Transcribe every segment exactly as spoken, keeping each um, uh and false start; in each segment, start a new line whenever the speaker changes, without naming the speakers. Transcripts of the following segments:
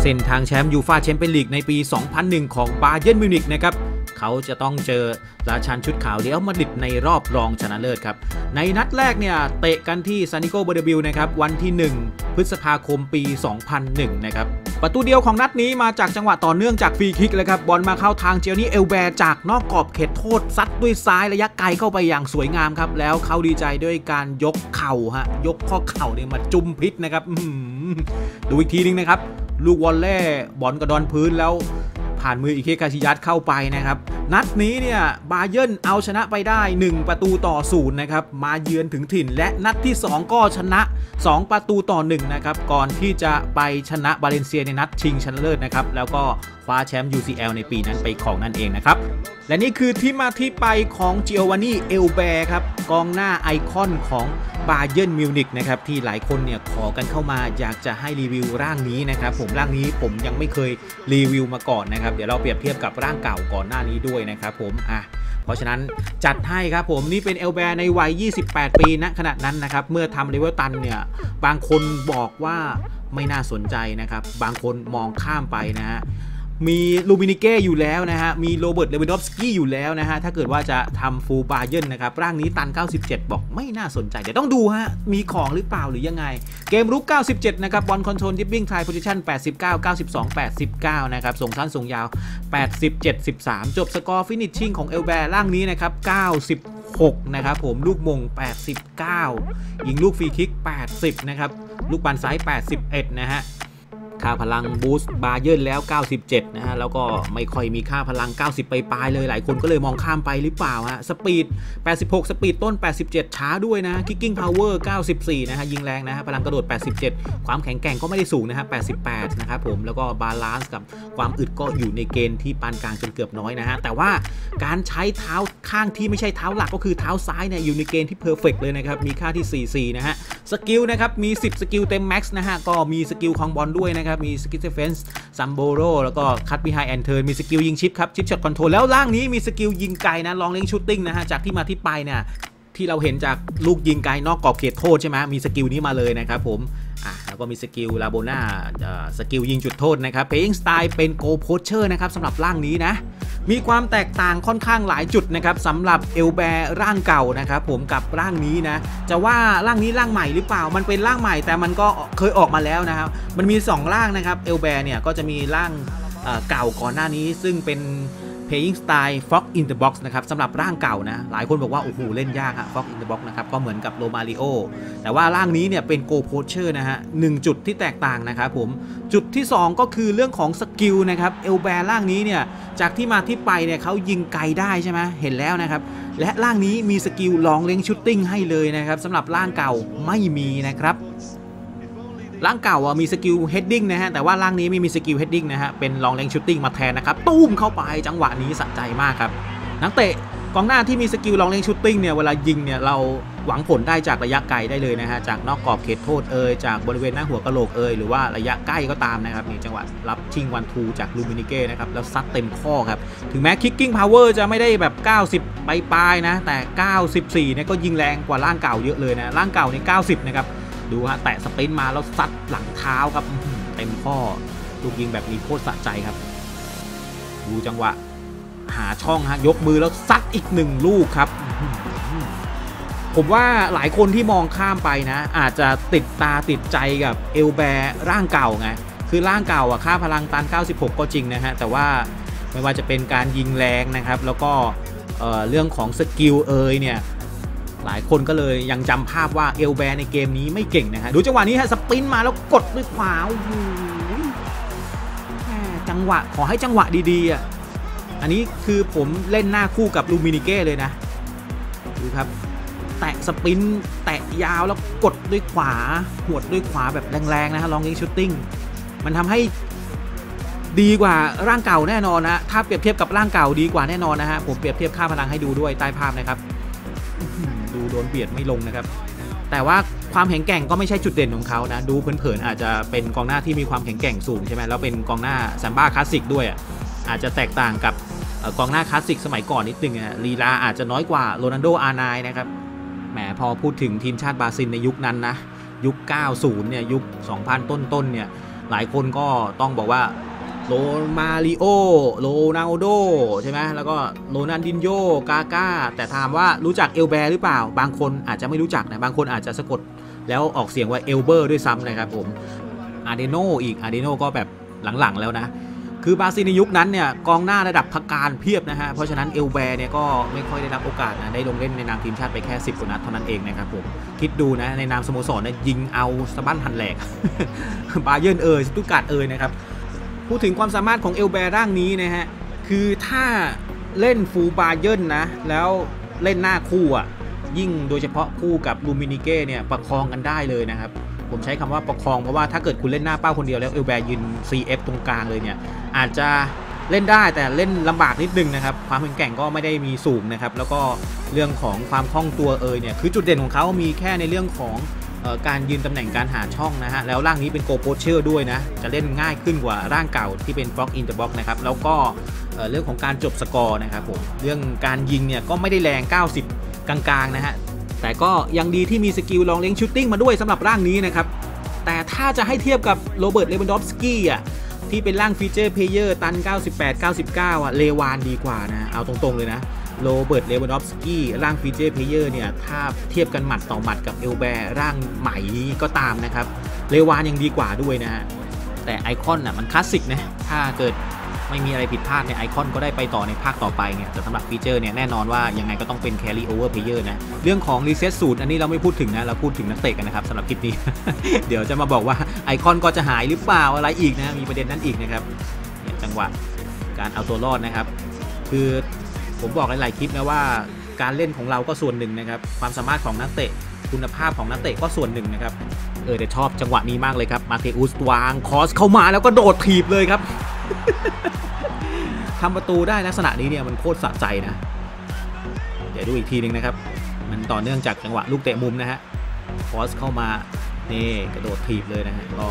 ส้นทางแชมป์ยูฟ่าแชมเปี้ยนลีกในปี สองพันหนึ่ง ของบาเยิร์นมิวนิกนะครับเขาจะต้องเจอราชันชุดขาวเรอัลมาดริดในรอบรองชนะเลิศครับในนัดแรกเนี่ยเตะกันที่ซานิโกเบอร์นาบิวนะครับวันที่หนึ่งพฤษภาคมปี สองพันหนึ่ง นะครับประตูเดียวของนัดนี้มาจากจังหวะต่อเนื่องจากฟรีคิกเลยครับบอลมาเข้าทางเจลนี่เอลแบร์จากนอกกรอบเขตโทษซัดด้วยซ้ายระยะไกลเข้าไปอย่างสวยงามครับแล้วเขาดีใจด้วยการยกเข่าฮะยกข้อเข่าเนี่ยมาจุ่มพิษนะครับดูอีกทีนึงนะครับลูกวอลเล่บอลกระดอนพื้นแล้วผ่านมืออิเคคาชิยัตเข้าไปนะครับนัดนี้เนี่ยบาเยิร์นเอาชนะไปได้หนึ่งประตูต่อศูนย์นะครับมาเยือนถึงถิ่นและนัดที่สองก็ชนะสองประตูต่อหนึ่งนะครับก่อนที่จะไปชนะบาเลนเซียในนัดชิงชนะเลิศนะครับแล้วก็คว้าแชมป์ ยู ซี แอล ในปีนั้นไปครองนั่นเองนะครับและนี่คือที่มาที่ไปของจิโอวานนี่เอลแบร์ครับกองหน้าไอคอนของบาเยิร์นมิวนิกนะครับที่หลายคนเนี่ยขอกันเข้ามาอยากจะให้รีวิวร่างนี้นะครับผมร่างนี้ผมยังไม่เคยรีวิวมาก่อนนะครับเดี๋ยวเราเปรียบเทียบกับร่างเก่าก่อนหน้านี้ด้วยนะครับผมอ่ะเพราะฉะนั้นจัดให้ครับผมนี่เป็นเอลแบร์ในวัยยี่สิบแปดปีณขณะนั้นนะครับเมื่อทำเลเวลตันเนี่ยบางคนบอกว่าไม่น่าสนใจนะครับบางคนมองข้ามไปนะฮะมีลูมินิเก้อยู่แล้วนะฮะมีโรเบิร์ตเลวินดอฟสกี้อยู่แล้วนะฮะถ้าเกิดว่าจะทำฟูลบาเยิร์นนะครับร่างนี้ตันเก้าสิบเจ็ดบอกไม่น่าสนใจเดี๋ยวต้องดูฮะมีของหรือเปล่าหรือยังไงเกมรุกเก้าสิบเจ็ดนะครับบอลคอนโทรลดิฟวิ่งไทยโพซิชั่นแปดสิบเก้า เก้าสิบสอง แปดสิบเก้านะครับส่งสั้นส่งยาวแปดสิบเจ็ด สิบสามจบสกอร์ฟินิชชิ่งของเอลแบร์ร่างนี้นะครับเก้าสิบหกนะครับผมลูกมงแปดสิบเก้ายิงลูกฟรีคิกแปดสิบนะครับลูกบอลไซส์แปดสิบเอ็ดนะฮะค่าพลังบูสต์บาเยิร์นแล้วเก้าสิบเจ็ดนะฮะแล้วก็ไม่ค่อยมีค่าพลังเก้าสิบไปปลายเลยหลายคนก็เลยมองข้ามไปหรือเปล่าฮะสปีดแปดสิบหกสปีดต้นแปดสิบเจ็ดช้าด้วยนะคิกกิ้งพาวเวอร์เก้าสิบสี่นะฮะยิงแรงนะฮะพลังกระโดดแปดสิบเจ็ดความแข็งแกร่งก็ไม่ได้สูงนะฮะแปดสิบแปดนะครับผมแล้วก็บาลานซ์กับความอึดก็อยู่ในเกณฑ์ที่ปานกลางจนเกือบน้อยนะฮะแต่ว่าการใช้เท้าข้างที่ไม่ใช่เท้าหลักก็คือเท้าซ้ายเนี่ยอยู่ในเกณฑ์ที่เพอร์เฟกต์เลยนะครับมีค่าที่สี่สิบสี่นะฮะสกิลนะครับมีสิบสกิลเต็มแม็กซ์นะฮะก็มีสกิลคองบอลด้วยนะครับมีสกิลเฟนซัมโบโรแล้วก็คัตบีไฮแอนเทิร์นมีสกิลยิงชิปครับชิปช็อตคอนโทรลแล้วล่างนี้มีสกิลยิงไกลนะลองเล่นชูตติ้งนะฮะจากที่มาที่ไปเนี่ยที่เราเห็นจากลูกยิงไกลนอกกรอบเขตโทษใช่ไหมมีสกิลนี้มาเลยนะครับผมอ่ะแล้วก็มีสกิลลาโบนาสกิลยิงจุดโทษนะครับเพลย์สไตล์เป็นโกโพสเชอร์นะครับสำหรับร่างนี้นะมีความแตกต่างค่อนข้างหลายจุดนะครับสำหรับเอลแบร์ร่างเก่านะครับผมกับร่างนี้นะจะว่าร่างนี้ร่างใหม่หรือเปล่ามันเป็นร่างใหม่แต่มันก็เคยออกมาแล้วนะครับมันมีสองร่างนะครับเอลแบร์เนี่ยก็จะมีร่างเก่าก่อนหน้านี้ซึ่งเป็น Playing Style Fox in the Box นะครับสำหรับร่างเก่านะหลายคนบอกว่าโอ้โหเล่นยากฮะ Fox in the Box นะครับก็เหมือนกับโรมาริโอแต่ว่าร่างนี้เนี่ยเป็น Go Poacher นะฮะหนึ่งจุดที่แตกต่างนะครับผมจุดที่สองก็คือเรื่องของสกิลนะครับเอลแบร์ร่างนี้เนี่ยจากที่มาที่ไปเนี่ยเขายิงไกลได้ใช่ไหมเห็นแล้วนะครับและร่างนี้มีสกิลลองเล็งชูตติ้งให้เลยนะครับสำหรับร่างเก่าไม่มีนะครับร่างเก่ามีสกิลเฮดดิ้งนะฮะแต่ว่าร่างนี้ไม่มีสกิลเฮดดิ้งนะฮะเป็นลองเลงชูตติ้งมาแทนนะครับตุ้มเข้าไปจังหวะนี้สะใจมากครับนักเตะกองหน้าที่มีสกิลลองเลงชูตติ้งเนี่ยเวลายิงเนี่ยเราหวังผลได้จากระยะไกลได้เลยนะฮะจากนอกกรอบเขตโทษเอ่ยจากบริเวณหน้าหัวกะโหลกเอ่ยหรือว่าระยะใกล้ก็ตามนะครับนี่จังหวะรับชิงวันทูจากลูมินิเก้นะครับแล้วซัดเต็มข้อครับถึงแม้คิกกิ้งพาวเวอร์จะไม่ได้แบบเก้าสิบปลายๆนะแต่เก้าสิบสี่เนี่ยก็ยิงแรงกว่าร่างเก่าเยอะเลยนะร่างเก่านี่เก้าสิบนะครับดูฮะแตะสปรินต์มาแล้วซัดหลังเท้าครับเต็มข้อลูกยิงแบบนี้โคตรสะใจครับดูจังหวะหาช่องฮะยกมือแล้วซัดอีกหนึ่งลูกครับผมว่าหลายคนที่มองข้ามไปนะอาจจะติดตาติดใจกับเอลแบร์ร่างเก่าไงคือร่างเก่าอะค่าพลังตันเก้าสิบหกก็จริงนะฮะแต่ว่าไม่ว่าจะเป็นการยิงแรงนะครับแล้วก็เอ่อเรื่องของสกิลเอยเนี่ยหลายคนก็เลยยังจำภาพว่าเอลแบร์ในเกมนี้ไม่เก่งนะฮะดูจังหวะนี้ฮะสปรินต์มาแล้วกดด้วยขวาโอ้โหจังหวะขอให้จังหวะดีๆอ่ะอันนี้คือผมเล่นหน้าคู่กับลูมินิเก้เลยนะดูครับแตะสปรินต์แตะยาวแล้วกดด้วยขวาหวดด้วยขวาแบบแรงๆนะฮะลองยิงชูตติ้งมันทำให้ดีกว่าร่างเก่าแน่นอนนะถ้าเปรียบเทียบกับร่างเก่าดีกว่าแน่นอนนะฮะผมเปรียบเทียบค่าพลังให้ดูด้วยใต้ภาพนะครับดูโดนเบียดไม่ลงนะครับแต่ว่าความแข็งแกร่งก็ไม่ใช่จุดเด่นของเขานะดูเผินๆอาจจะเป็นกองหน้าที่มีความแข็งแกร่งสูงใช่ไหมแล้วเป็นกองหน้าแซมบ้าคลาสสิกด้วยอาจจะแตกต่างกับกองหน้าคลาสสิกสมัยก่อนนิดนึงนะลีลาอาจจะน้อยกว่าโรนัลโด อาร์ ไนน์ นะครับแหมพอพูดถึงทีมชาติบราซิลในยุคนั้นนะยุคเก้าสิบเนี่ยยุคสองพันต้นๆเนี่ยหลายคนก็ต้องบอกว่าโรมาริโอโรนัลโดใช่ไหมแล้วก็โรนัลดินโญกาก้าแต่ถามว่ารู้จักเอลแบร์หรือเปล่าบางคนอาจจะไม่รู้จักนะบางคนอาจจะสะกดแล้วออกเสียงว่าเอลเบอร์ด้วยซ้ำนะครับผมอาร์เดโนอีกอาร์เดโนก็แบบหลังๆแล้วนะคือบราซิลในยุคนั้นเนี่ยกองหน้าระดับพักการเพียบนะฮะเพราะฉะนั้นเอลแบร์เนี่ยก็ไม่ค่อยได้รับโอกาสนะได้ลงเล่นในนามทีมชาติไปแค่สิบกว่านัดเท่านั้นเองนะครับผมคิดดูนะในนามสโมสรเนี่ยยิงเอาสะบั้นหันแหลก บาเยิร์นเอ่ยสตุตการ์ดเอ่ยนะครับพูดถึงความสามารถของเอลแบร์ร่างนี้นะฮะคือถ้าเล่นฟูลบาเยิร์นนะแล้วเล่นหน้าคู่อ่ะยิ่งโดยเฉพาะคู่กับลูมินิเก้เนี่ยประคองกันได้เลยนะครับผมใช้คำว่าประคองเพราะว่าถ้าเกิดคุณเล่นหน้าเป้าคนเดียวแล้วเอลแบร์ยืน ซี เอฟ ตรงกลางเลยเนี่ยอาจจะเล่นได้แต่เล่นลำบากนิดนึงนะครับความแข็งแกร่งก็ไม่ได้มีสูงนะครับแล้วก็เรื่องของความคล่องตัวเอ่ยเนี่ยคือจุดเด่นของเขามีแค่ในเรื่องของเอ่อการยืนตำแหน่งการหาช่องนะฮะแล้วร่างนี้เป็นโกโปเชอร์ด้วยนะจะเล่นง่ายขึ้นกว่าร่างเก่าที่เป็นบล็อกอินเตอร์บล็อกนะครับแล้วก็เอ่อเรื่องของการจบสกอร์นะครับผมเรื่องการยิงเนี่ยก็ไม่ได้แรงเก้าสิบกลางๆนะฮะแต่ก็ยังดีที่มีสกิลลองเลี้ยงชูตติ้งมาด้วยสำหรับร่างนี้นะครับแต่ถ้าจะให้เทียบกับโรเบิร์ตเลวันดอฟสกี้อ่ะที่เป็นร่างฟีเจอร์เพลเยอร์ตันเก้าสิบแปด เก้าสิบเก้าอ่ะเลวานดีกว่านะเอาตรงๆเลยนะโรเบิร์ตเลวันดอฟสกี้ร่างฟีเจอร์เพลเยอร์เนี่ยถ้าเทียบกันหมัดต่อหมัดกับเอลแบร์ร่างใหม่นี้ก็ตามนะครับเลวานยังดีกว่าด้วยนะฮะแต่ไอคอนอ่ะมันคลาสสิกนะถ้าเกิดไม่มีอะไรผิดพลาดเนี่ยไอคอนก็ได้ไปต่อในภาคต่อไปเนี่ยแต่สำหรับฟีเจอร์เนี่ยแน่นอนว่ายังไงก็ต้องเป็นแครี่โอเวอร์เพลเยอร์นะเรื่องของรีเซ็ตสูตรอันนี้เราไม่พูดถึงนะเราพูดถึงนักเตะกันนะครับสำหรับคลิปนี้ เดี๋ยวจะมาบอกว่าไอคอนก็จะหายหรือเปล่าอะไรอีกนะมีประเด็นนั้นอีกนะครับเนี่ยจังหวะการเอาตัวรอดนะครับคือผมบอกหลายๆคลิปนะว่าการเล่นของเราก็ส่วนหนึ่งนะครับความสามารถของนักเตะคุณภาพของนักเตะก็ส่วนหนึ่งนะครับเออแต่ชอบจังหวะนี้มากเลยครับมาเทอุสวางคอสเข้ามาแล้วก็โดดถีบเลยครับ ทำประตูได้ลักษณะนี้เนี่ยมันโคตรสะใจนะเดี๋ยวดูอีกทีนึงนะครับมันต่อเนื่องจากจังหวะลูกเตะมุมนะฮะคอสเข้ามานี่กระโดดถีบเลยนะฮะก็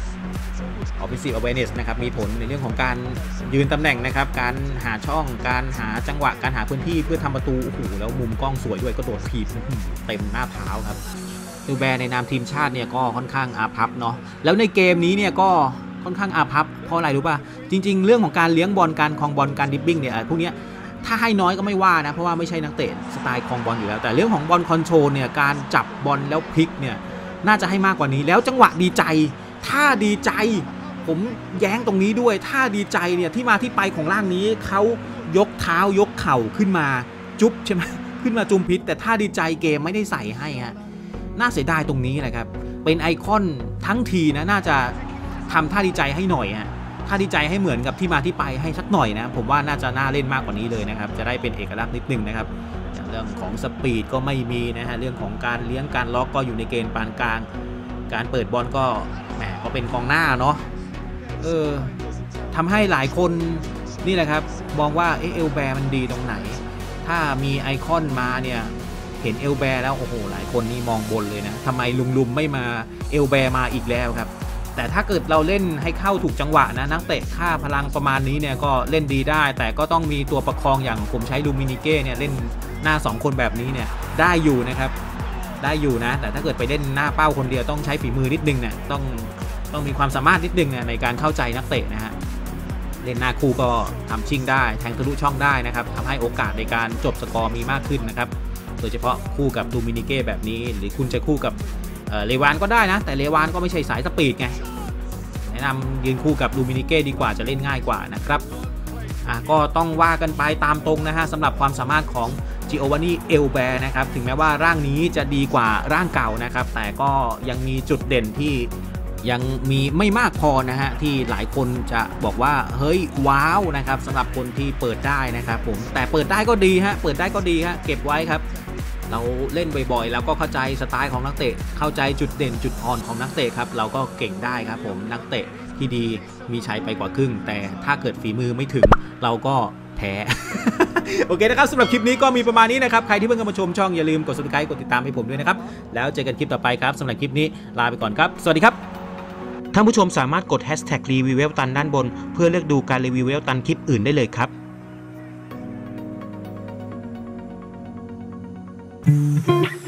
offensive awareness นะครับมีผลในเรื่องของการยืนตำแหน่งนะครับการหาช่องการหาจังหวะการหาพื้นที่เพื่อทำประตูโอ้โหแล้วมุมกล้องสวยด้วยก็โดดถีบเต็มหน้าเท้าครับเอลแบร์ในนามทีมชาติเนี่ยก็ค่อนข้างอาภัพเนาะแล้วในเกมนี้เนี่ยก็ค่อนข้างอาภัพเพราะอะไรรู้ป่ะจริงๆเรื่องของการเลี้ยงบอลการครองบอลการดิบบิ้งเนี่ยพวกนี้ถ้าให้น้อยก็ไม่ว่านะเพราะว่าไม่ใช่นักเตะสไตล์ครองบอลอยู่แล้วแต่เรื่องของบอลคอนโทรลเนี่ยการจับบอลแล้วพลิกเนี่ยน่าจะให้มากกว่านี้แล้วจังหวะดีใจถ้าดีใจผมแย้งตรงนี้ด้วยถ้าดีใจเนี่ยที่มาที่ไปของร่างนี้เขายกเท้ายกเข่าขึ้นมาจุ๊บใช่ไหมขึ้นมาจุ่มพิษแต่ถ้าดีใจเกมไม่ได้ใส่ให้ฮะน่าเสียดายตรงนี้แหละครับเป็นไอคอนทั้งทีนะน่าจะทำท่าดีใจให้หน่อยฮะท่าดีใจให้เหมือนกับที่มาที่ไปให้สักหน่อยนะผมว่าน่าจะน่าเล่นมากกว่านี้เลยนะครับจะได้เป็นเอกลักษณ์นิดนึงนะครับเรื่องของสปีดก็ไม่มีนะฮะเรื่องของการเลี้ยงการล็อกก็อยู่ในเกณฑ์ปานกลางการเปิดบอลก็แหมก็เป็นกองหน้าเนาะเออทำให้หลายคนนี่แหละครับมองว่าเอลแบร์มันดีตรงไหนถ้ามีไอคอนมาเนี่ยเห็นเอลแบร์แล้วโอ้โหหลายคนนี่มองบนเลยนะทำไมลุมๆไม่มาเอลแบร์มาอีกแล้วครับแต่ถ้าเกิดเราเล่นให้เข้าถูกจังหวะนะนักเตะค่าพลังประมาณนี้เนี่ยก็เล่นดีได้แต่ก็ต้องมีตัวประคองอย่างผมใช้ลูมินิเก้เนี่ยเล่นหน้าสองคนแบบนี้เนี่ยได้อยู่นะครับได้อยู่นะแต่ถ้าเกิดไปเล่นหน้าเป้าคนเดียวต้องใช้ฝีมือนิดนึงเนี่ยต้องต้องมีความสามารถนิดนึงในการเข้าใจนักเตะนะฮะเล่นหน้าคู่ก็ทำชิ่งได้แทงทะลุช่องได้นะครับทำให้โอกาสในการจบสกอร์มีมากขึ้นนะครับโดยเฉพาะคู่กับลูมินิเก้แบบนี้หรือคุณจะคู่กับเลวานก็ได้นะแต่เลวานก็ไม่ใช่สายสปีดไงแนะนำยืนคู่กับลูมินิเก้ดีกว่าจะเล่นง่ายกว่านะครับอ่ะก็ต้องว่ากันไปตามตรงนะฮะสำหรับความสามารถของจิโอวานีเอลแบร์นะครับถึงแม้ว่าร่างนี้จะดีกว่าร่างเก่านะครับแต่ก็ยังมีจุดเด่นที่ยังมีไม่มากพอนะฮะที่หลายคนจะบอกว่าเฮ้ยว้าวนะครับสำหรับคนที่เปิดได้นะครับผมแต่เปิดได้ก็ดีฮะเปิดได้ก็ดีฮะเก็บไว้ครับเราเล่นบ่อยๆแล้วก็เข้าใจสไตล์ของนักเตะเข้าใจจุดเด่นจุดอ่อนของนักเตะครับเราก็เก่งได้ครับผมนักเตะที่ดีมีชัยไปกว่าครึ่งแต่ถ้าเกิดฝีมือไม่ถึงเราก็แพ้ โอเคนะครับสำหรับคลิปนี้ก็มีประมาณนี้นะครับใครที่เพิ่งเข้ามาชมช่องอย่าลืมกด ซับสไครบ์ กดติดตามให้ผมด้วยนะครับแล้วเจอกันคลิปต่อไปครับสำหรับคลิปนี้ลาไปก่อนครับสวัสดีครับท่านผู้ชมสามารถกดแฮชแท็กรีวิวเวลตันด้านบนเพื่อเลือกดูการรีวิวเวลตันคลิปอื่นได้เลยครับ